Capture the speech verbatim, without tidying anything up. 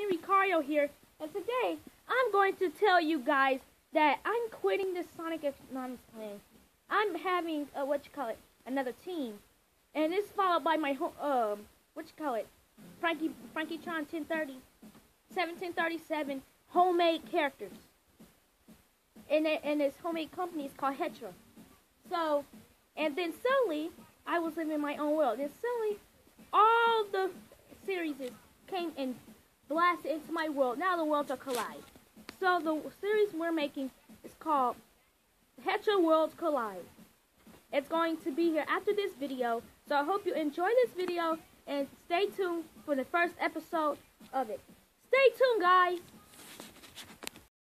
me, Recario here, and today I'm going to tell you guys that I'm quitting this Sonic Economics plan. I'm having, uh, what you call it, another team, and it's followed by my, um, what you call it, Frankie, Frankie Tron ten thirty, seventeen thirty-seven homemade characters, and, it, and this homemade company is called Hetra. So, and then suddenly, I was living in my own world, and suddenly, all the series came and blasted into my world. Now the worlds are collide. So the series we're making is called Hetra Worlds Collide. It's going to be here after this video. So I hope you enjoy this video and stay tuned for the first episode of it. Stay tuned, guys.